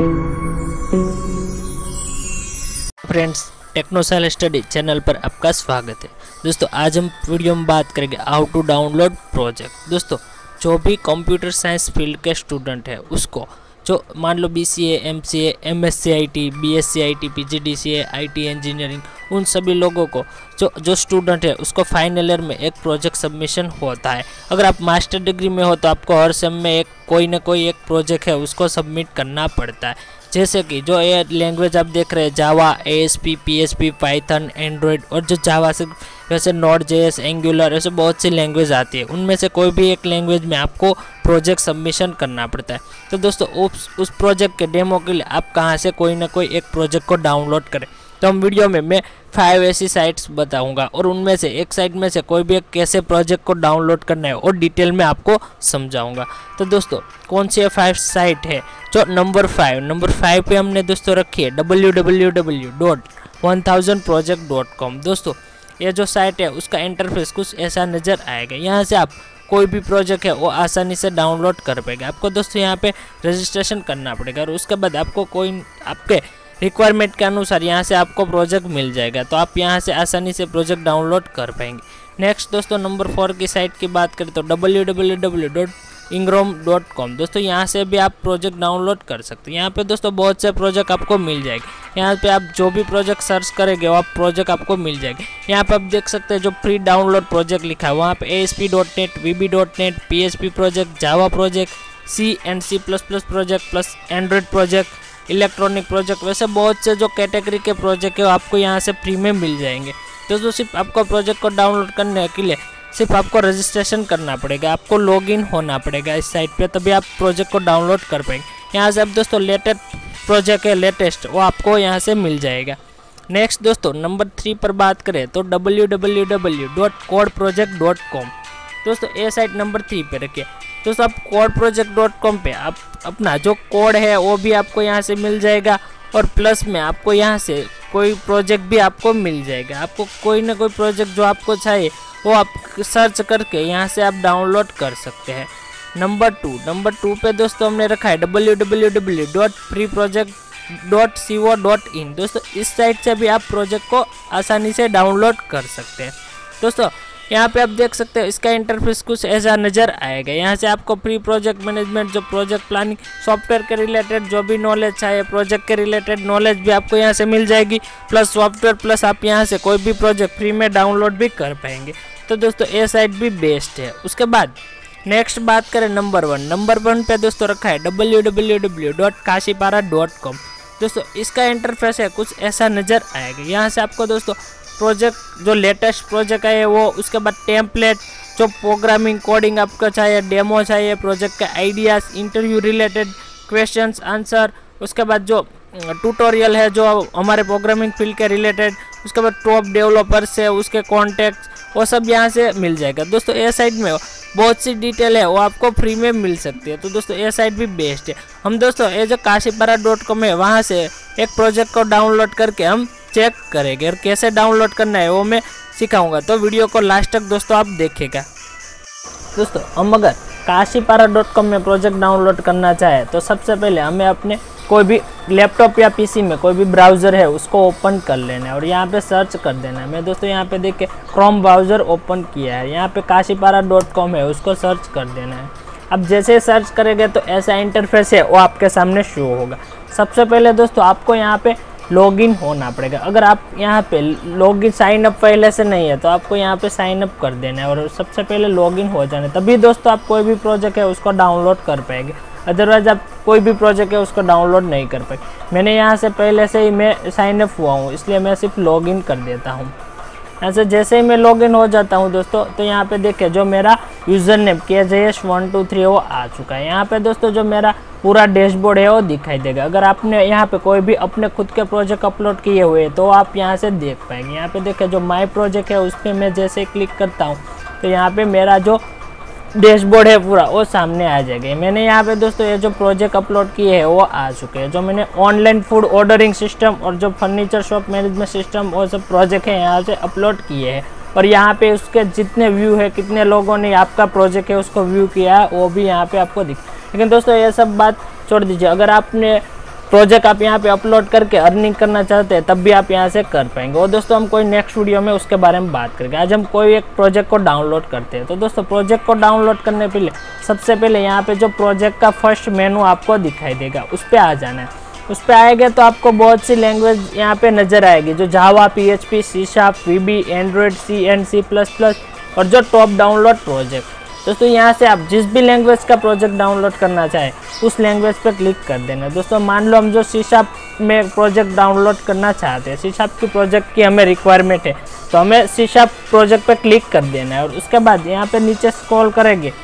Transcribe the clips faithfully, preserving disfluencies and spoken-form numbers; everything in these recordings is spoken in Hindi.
Friends, techno silent study channel पर आपका स्वागत है। दोस्तों, आज हम वीडियो में बात करेंगे हाउ टू डाउनलोड प्रोजेक्ट। दोस्तों, जो भी कंप्यूटर साइंस फील्ड के स्टूडेंट है उसको, जो मान लो BCA, MCA, MScIT, BScIT, PGDCA, IT engineering, उन सभी लोगों को जो जो स्टूडेंट है उसको फाइनल ईयर में एक प्रोजेक्ट सबमिशन होता है। अगर आप मास्टर डिग्री में हो तो आपको हर सेम में एक कोई ना कोई एक प्रोजेक्ट है उसको सबमिट करना पड़ता है। जैसे कि जो ये लैंग्वेज आप देख रहे हैं, Java, ASP, PHP, Python, Android, और जो जावा से वैसे नोड जेएस, एंगुलर, ऐसे बहुत सी लैंग्वेज आती है। उनमें से कोई भी एक लैंग्वेज में आपको प्रोजेक्ट सबमिशन करना पड़ता है। तो दोस्तों, उस उस प्रोजेक्ट के डेमो के लिए आप कहाँ से कोई ना कोई एक प्रोजेक्ट को डाउनलोड करें। तो हम वीडियो में मैं फाइव ऐसी साइट्स बताऊंगा और उनमें से एक साइट में से कोई भी एक कैसे प्रोजेक्ट को डाउनलोड करना है और डिटेल में आपको समझाऊंगा। तो दोस्तों, कौन सी फाइव साइट है? जो नंबर फाइव नंबर फाइव पे हमने दोस्तों रखी है W W W dot one thousand project dot com. दोस्तों, ये जो साइट है उसका इंटरफेस कुछ ऐसा नज़र आएगा। यहाँ से आप कोई भी प्रोजेक्ट है वो आसानी से डाउनलोड कर पाएगा। आपको दोस्तों यहाँ पे रजिस्ट्रेशन करना पड़ेगा और उसके बाद आपको कोई आपके रिक्वायरमेंट के अनुसार यहाँ से आपको प्रोजेक्ट मिल जाएगा। तो आप यहाँ से आसानी से प्रोजेक्ट डाउनलोड कर पाएंगे। नेक्स्ट दोस्तों, नंबर फोर की साइट की बात करें तो डब्ल्यू डब्ल्यू डब्ल्यू डॉट इंग्रोम डॉट कॉम। दोस्तों, यहाँ से भी आप प्रोजेक्ट डाउनलोड कर सकते हैं। यहाँ पे दोस्तों बहुत से प्रोजेक्ट आपको मिल जाएंगे। यहाँ पे आप जो भी प्रोजेक्ट सर्च करेंगे वो आप प्रोजेक्ट आपको मिल जाएंगे। यहाँ पे आप देख सकते हैं जो फ्री डाउनलोड प्रोजेक्ट लिखा है वहाँ पे A S P dot net, V B dot net, P H P project, Java project, C and C plus plus project, plus Android project, electronic project, वैसे बहुत से जो कैटेगरी के प्रोजेक्ट है आपको यहाँ से फ्री में मिल जाएंगे। दोस्तों, सिर्फ आपको प्रोजेक्ट को डाउनलोड करने के लिए सिर्फ आपको रजिस्ट्रेशन करना पड़ेगा, आपको लॉगिन होना पड़ेगा इस साइट पे, तभी आप प्रोजेक्ट को डाउनलोड कर पाएंगे। यहाँ से आप दोस्तों लेटेस्ट प्रोजेक्ट है लेटेस्ट वो आपको यहाँ से मिल जाएगा। नेक्स्ट दोस्तों, नंबर थ्री पर बात करें तो W W W dot code project dot com. दोस्तों, ये साइट नंबर थ्री पे रखिए। दोस्तों, आप कोड प्रोजेक्ट डॉट कॉम पे आप अपना जो कोड है वो भी आपको यहाँ से मिल जाएगा और प्लस में आपको यहाँ से कोई प्रोजेक्ट भी आपको मिल जाएगा। आपको कोई ना कोई प्रोजेक्ट जो आपको चाहिए वो आप सर्च करके यहाँ से आप डाउनलोड कर सकते हैं। नंबर टू नंबर टू पे दोस्तों हमने रखा है W W W dot free project dot C O dot in. दोस्तों, इस साइट से भी आप प्रोजेक्ट को आसानी से डाउनलोड कर सकते हैं। दोस्तों, यहाँ पे आप देख सकते हैं इसका इंटरफेस कुछ ऐसा नज़र आएगा। यहाँ से आपको प्री प्रोजेक्ट मैनेजमेंट, जो प्रोजेक्ट प्लानिंग, सॉफ्टवेयर के रिलेटेड जो भी नॉलेज चाहिए, प्रोजेक्ट के रिलेटेड नॉलेज भी आपको यहाँ से मिल जाएगी, प्लस सॉफ्टवेयर, प्लस आप यहाँ से कोई भी प्रोजेक्ट फ्री में डाउनलोड भी कर पाएंगे। तो दोस्तों, ये साइट भी बेस्ट है। उसके बाद नेक्स्ट बात करें नंबर वन नंबर वन पे दोस्तों रखा है W W W dot Kashipara dot com. दोस्तों, इसका इंटरफेस है कुछ ऐसा नज़र आएगा। यहाँ से आपको दोस्तों प्रोजेक्ट जो लेटेस्ट प्रोजेक्ट है वो, उसके बाद टेम्पलेट, जो प्रोग्रामिंग कोडिंग आपको चाहिए, डेमो चाहिए, प्रोजेक्ट के ideas, interview related questions answer, उसके बाद जो ट्यूटोरियल है जो हमारे प्रोग्रामिंग फील्ड के रिलेटेड, उसके बाद टॉप डेवलपर्स है उसके कॉन्टैक्ट, वो सब यहाँ से मिल जाएगा। दोस्तों, ये साइट में बहुत सी डिटेल है वो आपको फ्री में मिल सकती है। तो दोस्तों, ये साइट भी बेस्ट है। हम दोस्तों ये जो काशीपारा डॉट कॉम है वहाँ से एक प्रोजेक्ट को डाउनलोड करके हम चेक करेंगे और कैसे डाउनलोड करना है वो मैं सिखाऊंगा। तो वीडियो को लास्ट तक दोस्तों आप देखिएगा। दोस्तों, हम अगर काशीपारा डॉट कॉम में प्रोजेक्ट डाउनलोड करना चाहे तो सबसे पहले हमें अपने कोई भी लैपटॉप या पीसी में कोई भी ब्राउज़र है उसको ओपन कर लेना है और यहाँ पे सर्च कर देना है। मैं दोस्तों यहाँ पे देख के क्रोम ब्राउज़र ओपन किया है, यहाँ पे काशीपारा डॉट कॉम है उसको सर्च कर देना है। अब जैसे सर्च करेंगे तो ऐसा इंटरफेस है वो आपके सामने शो होगा। सबसे पहले दोस्तों आपको यहाँ पे लॉगिन होना पड़ेगा। अगर आप यहाँ पे लॉगिन साइन अप पहले से नहीं है तो आपको यहाँ पे साइन अप कर देना है और सबसे पहले लॉगिन हो जाना है, तभी दोस्तों आप कोई भी प्रोजेक्ट है उसको डाउनलोड कर पाएंगे। अदरवाइज आप कोई भी प्रोजेक्ट है उसको डाउनलोड नहीं कर पाएंगे। मैंने यहाँ से पहले से ही मैं साइन अप हुआ हूँ, इसलिए मैं सिर्फ लॉगिन कर देता हूँ। ऐसे जैसे ही मैं लॉगिन हो जाता हूँ दोस्तों, तो यहाँ पे देखिए जो मेरा user name K J S one two three वो आ चुका है। यहाँ पे दोस्तों जो मेरा पूरा डैशबोर्ड है वो दिखाई देगा। अगर आपने यहाँ पे कोई भी अपने खुद के प्रोजेक्ट अपलोड किए हुए तो आप यहाँ से देख पाएंगे। यहाँ पे देखिए जो माई प्रोजेक्ट है उस पर मैं जैसे क्लिक करता हूँ तो यहाँ पे मेरा जो डैशबोर्ड है पूरा वो सामने आ जाएगा। मैंने यहाँ पे दोस्तों ये जो प्रोजेक्ट अपलोड किए हैं वो आ चुके हैं। जो मैंने ऑनलाइन फूड ऑर्डरिंग सिस्टम और जो फर्नीचर शॉप मैनेजमेंट सिस्टम वो सब प्रोजेक्ट है यहाँ से अपलोड किए हैं और यहाँ पे उसके जितने व्यू है, कितने लोगों ने आपका प्रोजेक्ट है उसको व्यू किया है वो भी यहाँ पे आपको दिख। लेकिन दोस्तों ये सब बात छोड़ दीजिए, अगर आपने प्रोजेक्ट आप यहाँ पे अपलोड करके अर्निंग करना चाहते हैं तब भी आप यहाँ से कर पाएंगे। और दोस्तों हम कोई नेक्स्ट वीडियो में उसके बारे में बात करेंगे। आज हम कोई एक प्रोजेक्ट को डाउनलोड करते हैं। तो दोस्तों प्रोजेक्ट को डाउनलोड करने के लिए सबसे पहले यहाँ पे जो प्रोजेक्ट का फर्स्ट मेनू आपको दिखाई देगा उस पर आ जाना है। उस पर आएगा तो आपको बहुत सी लैंग्वेज यहाँ पे नज़र आएगी, जो Java, P H P, C sharp, V B, Android, C and C plus plus और जो टॉप डाउनलोड प्रोजेक्ट। दोस्तों यहाँ से आप जिस भी लैंग्वेज का प्रोजेक्ट डाउनलोड करना चाहे उस लैंग्वेज पर क्लिक कर देना। दोस्तों मान लो हम जो सी शार्प में प्रोजेक्ट डाउनलोड करना चाहते हैं, सी शार्प की प्रोजेक्ट की हमें रिक्वायरमेंट है, तो हमें सी शार्प प्रोजेक्ट पर क्लिक कर देना है। और उसके बाद यहाँ पे नीचे स्क्रॉल करेंगे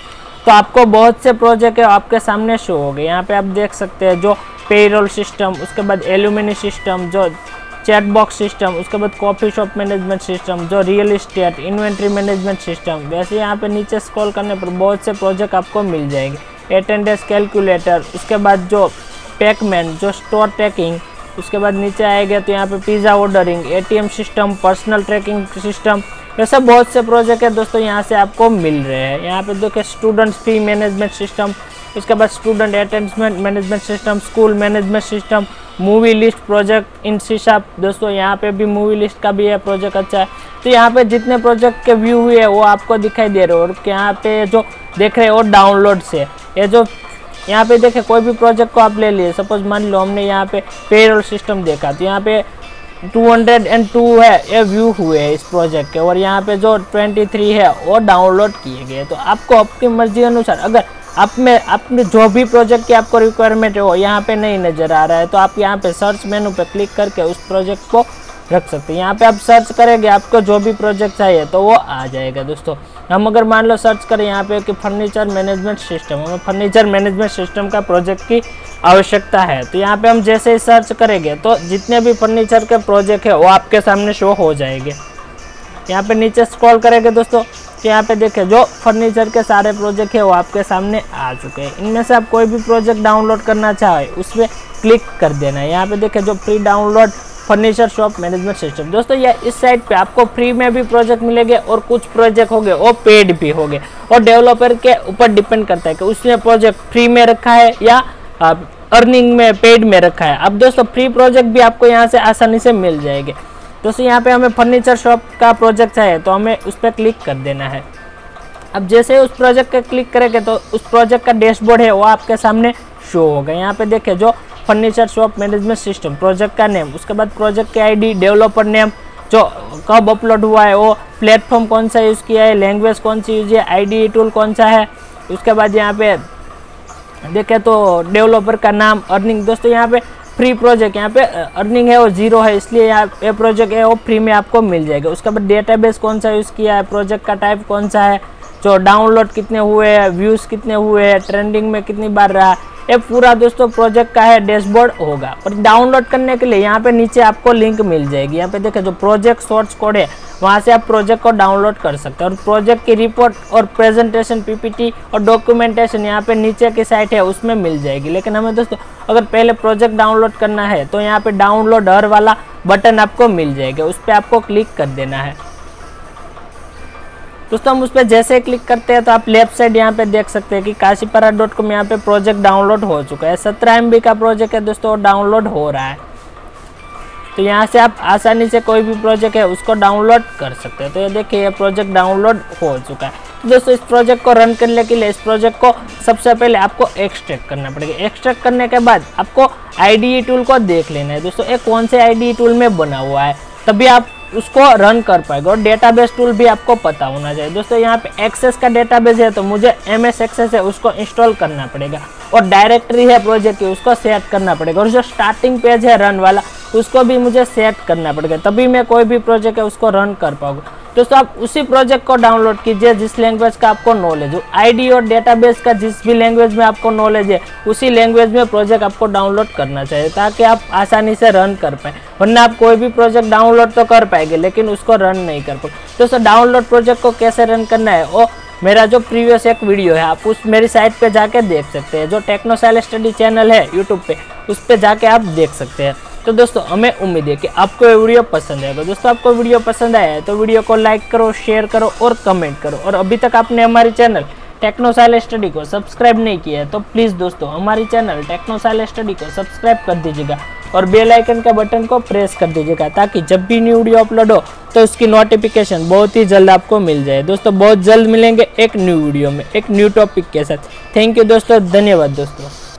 तो आपको बहुत से प्रोजेक्ट है आपके सामने शो हो गए। यहाँ पे आप देख सकते हैं जो पेरोल सिस्टम, उसके बाद एल्यूमिनी सिस्टम, जो चैट बॉक्स सिस्टम, उसके बाद कॉफ़ी शॉप मैनेजमेंट सिस्टम, जो real estate, inventory management system. वैसे यहाँ पे नीचे स्क्रॉल करने पर बहुत से प्रोजेक्ट आपको मिल जाएंगे। अटेंडेंस कैलकुलेटर, उसके बाद जो पैकमैन, जो स्टोर ट्रैकिंग, उसके बाद नीचे आएगा तो यहाँ पे pizza ordering, A T M system, personal tracking system, ऐसे बहुत से प्रोजेक्ट है दोस्तों यहाँ से आपको मिल रहे हैं। यहाँ पे देखिए स्टूडेंट्स फी मैनेजमेंट सिस्टम, उसके बाद student attendment management system, school management system, movie list project in C sharp. दोस्तों यहाँ पे भी मूवी लिस्ट का भी है प्रोजेक्ट अच्छा है। तो यहाँ पे जितने प्रोजेक्ट के व्यू हुए हैं वो आपको दिखाई दे रहे हो। और यहाँ पे जो देख रहे हो डाउनलोड से, ये जो यहाँ पे देखे कोई भी प्रोजेक्ट को आप ले लिए, सपोज मान लो हमने यहाँ पे पेरोल सिस्टम देखा तो यहाँ पे टू हंड्रेड टू है ये व्यू हुए हैं इस प्रोजेक्ट के, और यहाँ पे जो तेईस है वो डाउनलोड किए गए। तो आपको अपनी मर्जी अनुसार अगर आप में अपने जो भी प्रोजेक्ट की आपको रिक्वायरमेंट है वो यहाँ पे नहीं नज़र आ रहा है तो आप यहाँ पे सर्च मेनू पे क्लिक करके उस प्रोजेक्ट को रख सकते हैं। यहाँ पे आप सर्च करेंगे आपको जो भी प्रोजेक्ट चाहिए तो वो आ जाएगा। दोस्तों हम अगर मान लो सर्च करें यहाँ पे कि फर्नीचर मैनेजमेंट सिस्टम, हमें फर्नीचर मैनेजमेंट सिस्टम का प्रोजेक्ट की आवश्यकता है, तो यहाँ पे हम जैसे ही सर्च करेंगे तो जितने भी फर्नीचर के प्रोजेक्ट है वो आपके सामने शो हो जाएंगे। यहाँ पे नीचे स्क्रॉल करेंगे दोस्तों तो यहाँ पे देखें जो फर्नीचर के सारे प्रोजेक्ट है वो आपके सामने आ चुके हैं। इनमें से आप कोई भी प्रोजेक्ट डाउनलोड करना चाहे उस पर क्लिक कर देना है। यहाँ पे देखें जो free download furniture shop management system. दोस्तों ये इस साइट पे आपको फ्री में भी प्रोजेक्ट मिलेंगे और कुछ प्रोजेक्ट होंगे वो पेड भी होंगे, और डेवलपर के ऊपर डिपेंड करता है कि उसने प्रोजेक्ट फ्री में रखा है या अर्निंग में पेड में रखा है। अब दोस्तों फ्री प्रोजेक्ट भी आपको यहाँ से आसानी से मिल जाएंगे। दोस्तों यहाँ पे हमें फर्नीचर शॉप का प्रोजेक्ट चाहिए तो हमें उस पर क्लिक कर देना है। अब जैसे उस प्रोजेक्ट पे क्लिक करेंगे तो उस प्रोजेक्ट का डैशबोर्ड है वो आपके सामने शो होगा। यहाँ पे देखें जो furniture shop management system, project का नेम, उसके बाद प्रोजेक्ट की आईडी, डेवलपर नेम, जो कब अपलोड हुआ है वो, प्लेटफॉर्म कौन सा यूज़ किया है, लैंग्वेज कौन सी यूज है, आईडी टूल कौन सा है, उसके बाद यहाँ पे देखें तो डेवलपर का नाम, अर्निंग। दोस्तों यहाँ पे फ्री प्रोजेक्ट, यहाँ पे अर्निंग है वो जीरो है इसलिए यहाँ ये प्रोजेक्ट है वो फ्री में आपको मिल जाएगा। उसके बाद डेटाबेस कौन सा यूज़ किया है, प्रोजेक्ट का टाइप कौन सा है, जो डाउनलोड कितने हुए हैं, व्यूज़ कितने हुए हैं, ट्रेंडिंग में कितनी बार रहा, ये पूरा दोस्तों प्रोजेक्ट का है डैशबोर्ड होगा। और डाउनलोड करने के लिए यहाँ पे नीचे आपको लिंक मिल जाएगी। यहाँ पे देखें जो प्रोजेक्ट सोर्स कोड है वहाँ से आप प्रोजेक्ट को डाउनलोड कर सकते हैं। और प्रोजेक्ट की रिपोर्ट और प्रेजेंटेशन, पीपीटी और डॉक्यूमेंटेशन यहाँ पे नीचे की साइट है उसमें मिल जाएगी। लेकिन हमें दोस्तों अगर पहले प्रोजेक्ट डाउनलोड करना है तो यहाँ पे डाउनलोड हर वाला बटन आपको मिल जाएगा, उस पर आपको क्लिक कर देना है। दोस्तों हम उस पर जैसे ही क्लिक करते हैं तो आप लेफ्ट साइड यहाँ पे देख सकते हैं कि काशीपारा डॉट कॉम यहाँ पे प्रोजेक्ट डाउनलोड हो चुका है। सत्रह एम बी का प्रोजेक्ट है दोस्तों, डाउनलोड हो रहा है। तो यहाँ से आप आसानी से कोई भी प्रोजेक्ट है उसको डाउनलोड कर सकते हैं। तो ये देखिए ये प्रोजेक्ट डाउनलोड हो चुका है। तो दोस्तों इस प्रोजेक्ट को रन करने के लिए इस प्रोजेक्ट को सबसे पहले आपको एक्सट्रैक्ट करना पड़ेगा। एक्सट्रैक्ट करने के बाद आपको आई डी ई टूल को देख लेना है दोस्तों, ये कौन से आई डी ई टूल में बना हुआ है, तभी आप उसको रन कर पाएगा। और डेटाबेस टूल भी आपको पता होना चाहिए। दोस्तों यहाँ पे एक्सेस का डेटाबेस है तो मुझे एम एस एक्सेस है उसको इंस्टॉल करना पड़ेगा, और डायरेक्टरी है प्रोजेक्ट की उसको सेट करना पड़ेगा, और जो स्टार्टिंग पेज है रन वाला उसको भी मुझे सेट करना पड़ेगा, तभी मैं कोई भी प्रोजेक्ट है उसको रन कर पाऊंगा। दोस्तों आप उसी प्रोजेक्ट को डाउनलोड कीजिए जिस लैंग्वेज का आपको नॉलेज हो, आईडी और डेटाबेस का जिस भी लैंग्वेज में आपको नॉलेज है उसी लैंग्वेज में प्रोजेक्ट आपको डाउनलोड करना चाहिए ताकि आप आसानी से रन कर पाए। वरना आप कोई भी प्रोजेक्ट डाउनलोड तो कर पाएंगे लेकिन उसको रन नहीं कर पाएंगे। दोस्तों डाउनलोड प्रोजेक्ट को कैसे रन करना है वो मेरा जो प्रीवियस एक वीडियो है आप उस मेरी साइट पे जाके देख सकते हैं, जो टेक्नो साइलेंटस्टडी चैनल है यूट्यूब पे, उस पे जाके आप देख सकते हैं। तो दोस्तों हमें उम्मीद है कि आपको ये वीडियो पसंद आएगा। दोस्तों आपको वीडियो पसंद आया है तो वीडियो को लाइक करो, शेयर करो और कमेंट करो। और अभी तक आपने हमारे चैनल टेक्नो साइलेंट स्टडी को सब्सक्राइब नहीं किया है तो प्लीज़ दोस्तों हमारी चैनल टेक्नो साइलेंट स्टडी को सब्सक्राइब कर दीजिएगा और बेल आइकन का बटन को प्रेस कर दीजिएगा, ताकि जब भी न्यू वीडियो अपलोड हो तो उसकी नोटिफिकेशन बहुत ही जल्द आपको मिल जाए। दोस्तों बहुत जल्द मिलेंगे एक न्यू वीडियो में एक न्यू टॉपिक के साथ। थैंक यू दोस्तों, धन्यवाद दोस्तों।